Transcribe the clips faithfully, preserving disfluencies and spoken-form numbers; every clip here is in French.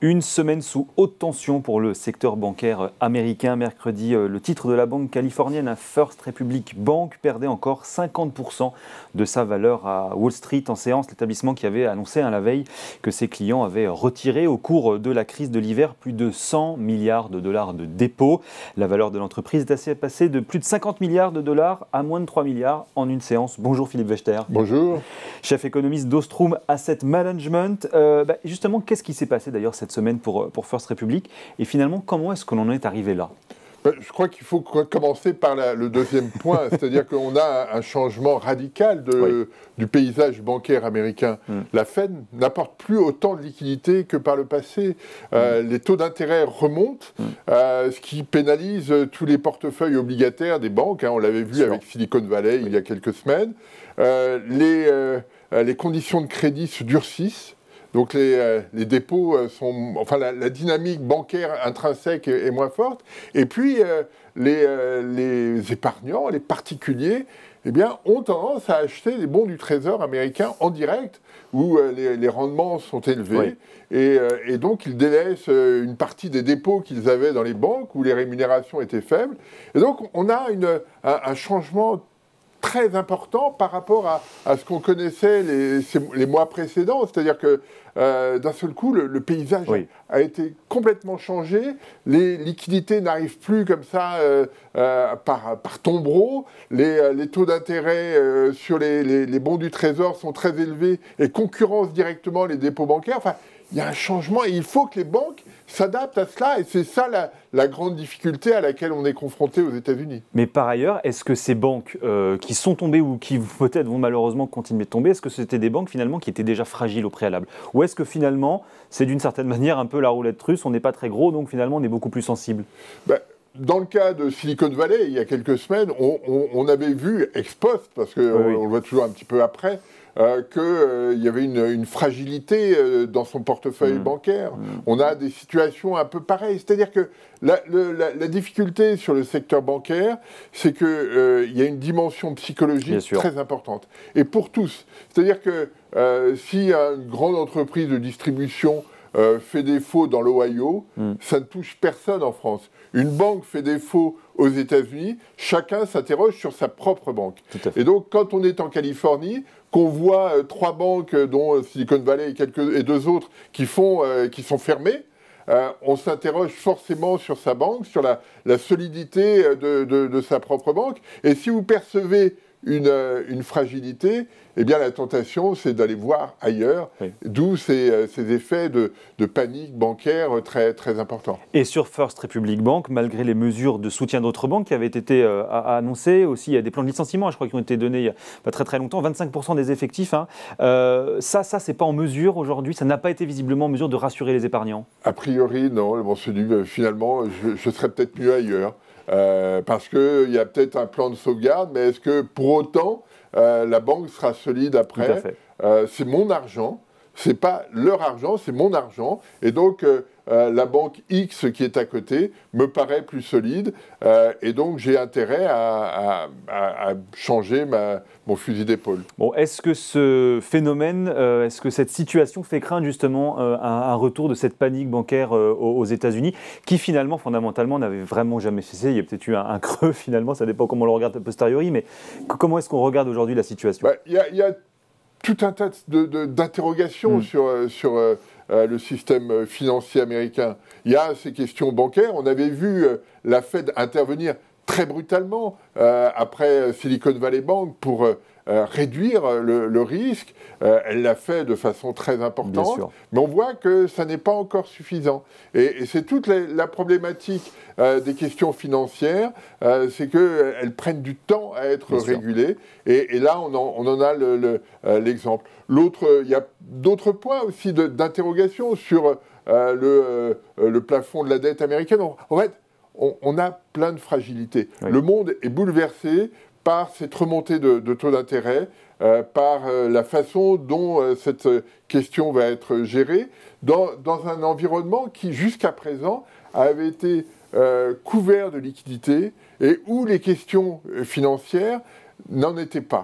Une semaine sous haute tension pour le secteur bancaire américain. Mercredi, le titre de la banque californienne First Republic Bank perdait encore cinquante pour cent de sa valeur à Wall Street en séance. L'établissement qui avait annoncé hein, la veille que ses clients avaient retiré au cours de la crise de l'hiver plus de cent milliards de dollars de dépôts. La valeur de l'entreprise est passée de plus de cinquante milliards de dollars à moins de trois milliards en une séance. Bonjour Philippe Wechter. Bonjour. Chef économiste d'Ostrom Asset Management. Euh, bah, justement, qu'est-ce qui s'est passé d'ailleurs cette semaine pour, pour First Republic et finalement, comment est-ce que l'on en est arrivé là? Ben, je crois qu'il faut commencer par la, le deuxième point, c'est-à-dire qu'on a un changement radical de, oui. du paysage bancaire américain. Mm. La Fed n'apporte plus autant de liquidités que par le passé. Mm. Euh, les taux d'intérêt remontent, mm. euh, ce qui pénalise tous les portefeuilles obligataires des banques. Hein, on l'avait vu Sûr. avec Silicon Valley oui. il y a quelques semaines. Euh, les, euh, les conditions de crédit se durcissent. Donc les, euh, les dépôts sont... Enfin, la, la dynamique bancaire intrinsèque est, est moins forte. Et puis, euh, les, euh, les épargnants, les particuliers, eh bien, ont tendance à acheter les bons du Trésor américain en direct, où euh, les, les rendements sont élevés. Oui. Et, euh, et donc, ils délaissent euh, une partie des dépôts qu'ils avaient dans les banques, où les rémunérations étaient faibles. Et donc, on a une, un, un changement très important par rapport à, à ce qu'on connaissait les, ces, les mois précédents. C'est-à-dire que euh, d'un seul coup, le, le paysage oui. a, a été complètement changé. Les liquidités n'arrivent plus comme ça euh, euh, par, par tombereau. Les, les taux d'intérêt euh, sur les, les, les bons du Trésor sont très élevés et concurrencent directement les dépôts bancaires. Enfin, il y a un changement et il faut que les banques s'adaptent à cela. Et c'est ça la, la grande difficulté à laquelle on est confronté aux États-Unis. Mais par ailleurs, est-ce que ces banques euh, qui sont tombées ou qui peut-être vont malheureusement continuer de tomber, est-ce que c'était des banques finalement qui étaient déjà fragiles au préalable? Ou est-ce que finalement, c'est d'une certaine manière un peu la roulette russe, on n'est pas très gros, donc finalement on est beaucoup plus sensible? ben, Dans le cas de Silicon Valley, il y a quelques semaines, on, on, on avait vu ex post, parce qu'on oui, oui. on le voit toujours un petit peu après, Euh, qu'il euh, y avait une, une fragilité euh, dans son portefeuille mmh. bancaire. Mmh. On a des situations un peu pareilles. C'est-à-dire que la, le, la, la difficulté sur le secteur bancaire, c'est qu'il euh, y a une dimension psychologique très importante. Et pour tous. C'est-à-dire que euh, si une grande entreprise de distribution euh, fait défaut dans l'Ohio, mmh. ça ne touche personne en France. Une banque fait défaut aux États-Unis, chacun s'interroge sur sa propre banque. Et donc, quand on est en Californie, qu'on voit euh, trois banques, dont Silicon Valley et, quelques, et deux autres, qui, font, euh, qui sont fermées, euh, on s'interroge forcément sur sa banque, sur la, la solidité de, de, de sa propre banque. Et si vous percevez une, une fragilité, eh bien la tentation, c'est d'aller voir ailleurs, oui. d'où ces, ces effets de, de panique bancaire très, très importants. Et sur First Republic Bank, malgré les mesures de soutien d'autres banques qui avaient été euh, annoncées, aussi il y a des plans de licenciement, je crois, qui ont été donnés il n'y a pas très très longtemps, vingt-cinq pour cent des effectifs, hein. euh, ça, ça c'est pas en mesure aujourd'hui, ça n'a pas été visiblement en mesure de rassurer les épargnants? A priori, non, on se dit finalement, je, je serais peut-être mieux ailleurs. Euh, parce qu'il y a peut-être un plan de sauvegarde, mais est-ce que pour autant euh, la banque sera solide après? Tout à fait. Euh, c'est mon argent, c'est pas leur argent, c'est mon argent, et donc euh, euh, la banque X qui est à côté me paraît plus solide, euh, et donc j'ai intérêt à, à, à changer ma, mon fusil d'épaule. Bon, est-ce que ce phénomène, euh, est-ce que cette situation fait craindre justement euh, un, un retour de cette panique bancaire euh, aux, aux États-Unis, qui finalement, fondamentalement, n'avait vraiment jamais cessé? Il y a peut-être eu un, un creux finalement, ça dépend comment on le regarde a posteriori, mais comment est-ce qu'on regarde aujourd'hui la situation? Il bah, y, y a tout un tas de, de, d'interrogations mmh. sur, sur euh, euh, le système financier américain. Il y a ces questions bancaires. On avait vu euh, la Fed intervenir très brutalement euh, après Silicon Valley Bank pour euh, euh, réduire le, le risque. Euh, elle l'a fait de façon très importante, mais on voit que ça n'est pas encore suffisant. Et, et c'est toute la, la problématique euh, des questions financières, euh, c'est qu'elles prennent du temps à être Bien régulées. Et, et là, on en, on en a le, le, euh, l'exemple. L'autre, il y a d'autres points aussi de, d'interrogation sur euh, le, euh, le plafond de la dette américaine. En, en fait, on, on a plein de fragilités. Oui. Le monde est bouleversé par cette remontée de, de taux d'intérêt, euh, par euh, la façon dont euh, cette question va être gérée, dans, dans un environnement qui, jusqu'à présent, avait été euh, couvert de liquidités et où les questions financières n'en étaient pas.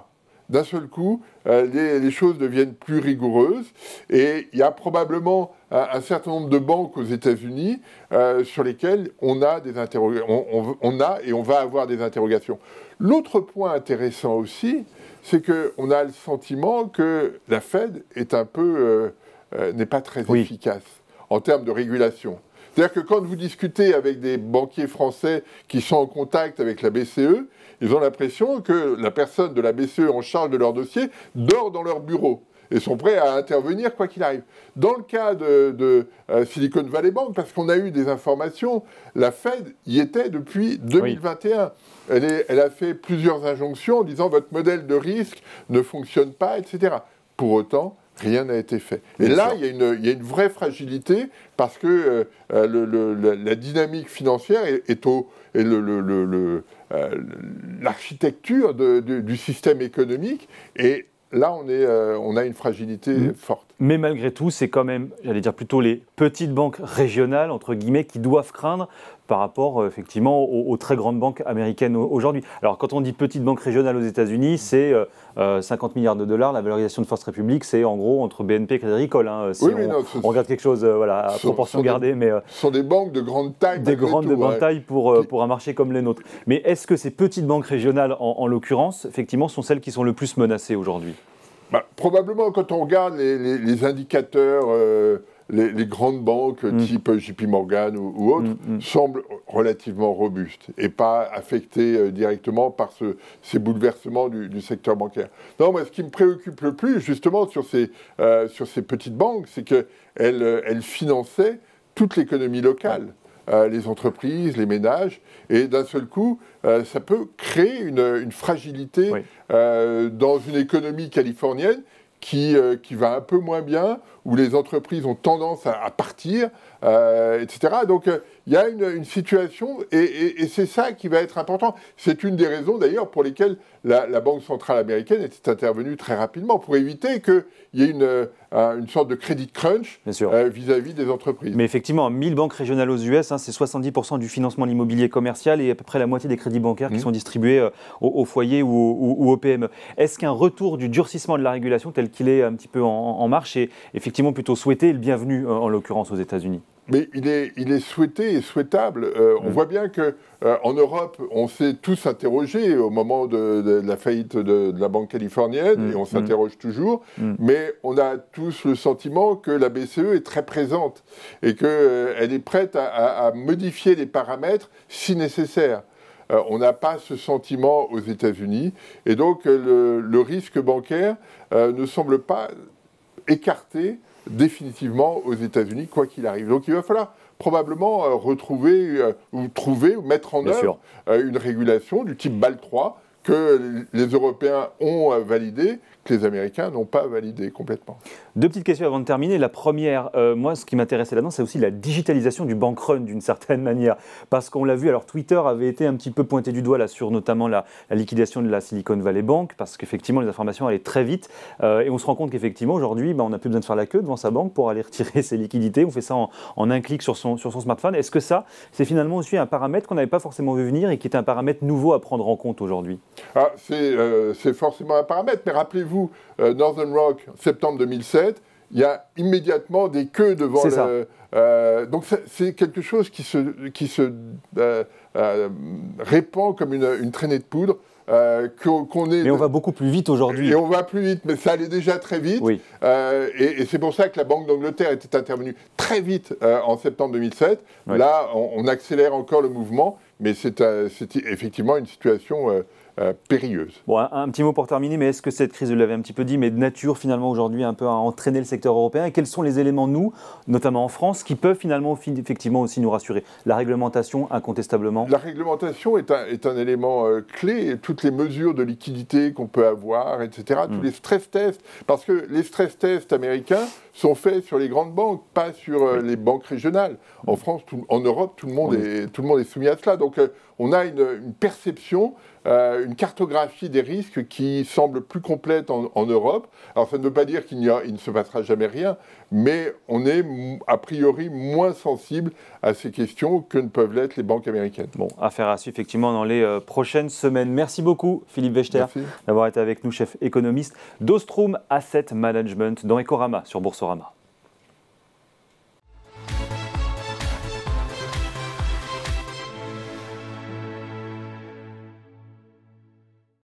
d'un seul coup, euh, les, les choses deviennent plus rigoureuses. Et il y a probablement un, un certain nombre de banques aux États-Unis euh, sur lesquelles on a, des interroga- on, on, on a et on va avoir des interrogations. L'autre point intéressant aussi, c'est qu'on a le sentiment que la Fed est un peu, euh, euh, n'est pas très oui. efficace en termes de régulation. C'est-à-dire que quand vous discutez avec des banquiers français qui sont en contact avec la B C E, ils ont l'impression que la personne de la B C E en charge de leur dossier dort dans leur bureau et sont prêts à intervenir quoi qu'il arrive. Dans le cas de, de euh, Silicon Valley Bank, parce qu'on a eu des informations, la Fed y était depuis deux mille vingt et un. Oui. Elle, est, elle a fait plusieurs injonctions en disant votre modèle de risque ne fonctionne pas, et cetera. Pour autant, rien n'a été fait. Et Bien là, il y, a une, il y a une vraie fragilité parce que euh, le, le, la, la dynamique financière est, est au... Et le, le, le, le, euh, l'architecture de, de, du système économique et là, on, est, euh, on a une fragilité mmh. forte. Mais malgré tout, c'est quand même, j'allais dire plutôt les petites banques régionales, entre guillemets, qui doivent craindre par rapport, euh, effectivement, aux, aux très grandes banques américaines aujourd'hui. Alors, quand on dit petites banques régionales aux États-Unis, c'est euh, cinquante milliards de dollars. La valorisation de First Republic, c'est en gros entre B N P et Crédit Agricole. Hein, si oui, on, non, on regarde quelque chose, euh, voilà, à sont, proportion sont gardée. Des, mais, euh, ce sont des banques de grande taille. Des grandes tout, de grande ouais. taille pour, euh, pour un marché comme les nôtres. Mais est-ce que ces petites banques régionales, en, en l'occurrence, effectivement, sont celles qui sont le plus menacées aujourd'hui ? Bah, probablement, quand on regarde les, les, les indicateurs, euh, les, les grandes banques mm. type J P Morgan ou, ou autres mm, mm. semblent relativement robustes et pas affectées euh, directement par ce, ces bouleversements du, du secteur bancaire. Non, moi, ce qui me préoccupe le plus, justement, sur ces, euh, sur ces petites banques, c'est qu'elles elles finançaient toute l'économie locale. Euh, les entreprises, les ménages, et d'un seul coup, euh, ça peut créer une, une fragilité oui. euh, dans une économie californienne qui, euh, qui va un peu moins bien, où les entreprises ont tendance à, à partir, euh, et cetera. Donc, il euh, y a une, une situation, et, et, et c'est ça qui va être important. C'est une des raisons, d'ailleurs, pour lesquelles la, la Banque centrale américaine était intervenue très rapidement, pour éviter qu'il y ait une, euh, une sorte de crédit crunch euh, vis-à-vis des entreprises. Mais effectivement, mille banques régionales aux U S, hein, c'est soixante-dix pour cent du financement de l'immobilier commercial et à peu près la moitié des crédits bancaires mmh. qui sont distribués euh, aux, aux foyers ou, ou, ou aux P M E. Est-ce qu'un retour du durcissement de la régulation tel qu'il est un petit peu en, en marche est effectivement plutôt souhaité et le bienvenu, en l'occurrence aux États-Unis ? Mais il est, il est souhaité et souhaitable. Euh, mmh. On voit bien qu'en euh, Europe, on s'est tous interrogés au moment de, de, de la faillite de, de la Banque californienne, mmh. et on s'interroge mmh. toujours, mmh. mais on a tous le sentiment que la B C E est très présente et qu'elle euh, est prête à, à, à modifier les paramètres si nécessaire. Euh, on n'a pas ce sentiment aux États-Unis, et donc euh, le, le risque bancaire euh, ne semble pas écarté définitivement aux États-Unis, quoi qu'il arrive. Donc il va falloir probablement euh, retrouver, euh, ou trouver, ou mettre en Bien œuvre euh, une régulation du type B A L trois que les Européens ont euh, validé, que les Américains n'ont pas validé complètement. Deux petites questions avant de terminer. La première, euh, moi, ce qui m'intéressait là-dedans, c'est aussi la digitalisation du bank run d'une certaine manière. Parce qu'on l'a vu, alors Twitter avait été un petit peu pointé du doigt là, sur notamment la, la liquidation de la Silicon Valley Bank, parce qu'effectivement, les informations allaient très vite. Euh, et on se rend compte qu'effectivement, aujourd'hui, bah, on n'a plus besoin de faire la queue devant sa banque pour aller retirer ses liquidités. On fait ça en, en un clic sur son, sur son smartphone. Est-ce que ça, c'est finalement aussi un paramètre qu'on n'avait pas forcément vu venir et qui est un paramètre nouveau à prendre en compte aujourd'hui ? Ah, c'est, euh, c'est forcément un paramètre, mais rappelez-vous, euh, Northern Rock, septembre deux mille sept, il y a immédiatement des queues devant c'est le... Euh, donc c'est quelque chose qui se, qui se euh, euh, répand comme une, une traînée de poudre. Euh, qu'on, qu'on est... Mais on va beaucoup plus vite aujourd'hui. Et on va plus vite, mais ça allait déjà très vite. Oui. Euh, et, et c'est pour ça que la Banque d'Angleterre était intervenue très vite euh, en septembre deux mille sept. Oui. Là, on, on accélère encore le mouvement, mais c'est, euh, c'est effectivement une situation... Euh, Euh, périlleuse. Bon, un, un petit mot pour terminer, mais est-ce que cette crise, vous l'avez un petit peu dit, mais de nature finalement aujourd'hui un peu à entraîner le secteur européen, et quels sont les éléments, nous, notamment en France, qui peuvent finalement effectivement aussi nous rassurer ? La réglementation, incontestablement. La réglementation est un, est un élément euh, clé, toutes les mesures de liquidité qu'on peut avoir, et cetera, mmh. tous les stress tests, parce que les stress tests américains sont faits sur les grandes banques, pas sur euh, les banques régionales. En France, tout, en Europe, tout le, monde est, tout le monde est soumis à cela. Donc euh, on a une, une perception, euh, une cartographie des risques qui semble plus complète en, en Europe. Alors ça ne veut pas dire qu'il n'y a, il ne se passera jamais rien, mais on est a priori moins sensible à ces questions que ne peuvent l'être les banques américaines. Bon, affaire à suivre effectivement dans les euh, prochaines semaines. Merci beaucoup Philippe Wechter d'avoir été avec nous, chef économiste d'Ostrum Asset Management dans Ecorama sur Boursorama.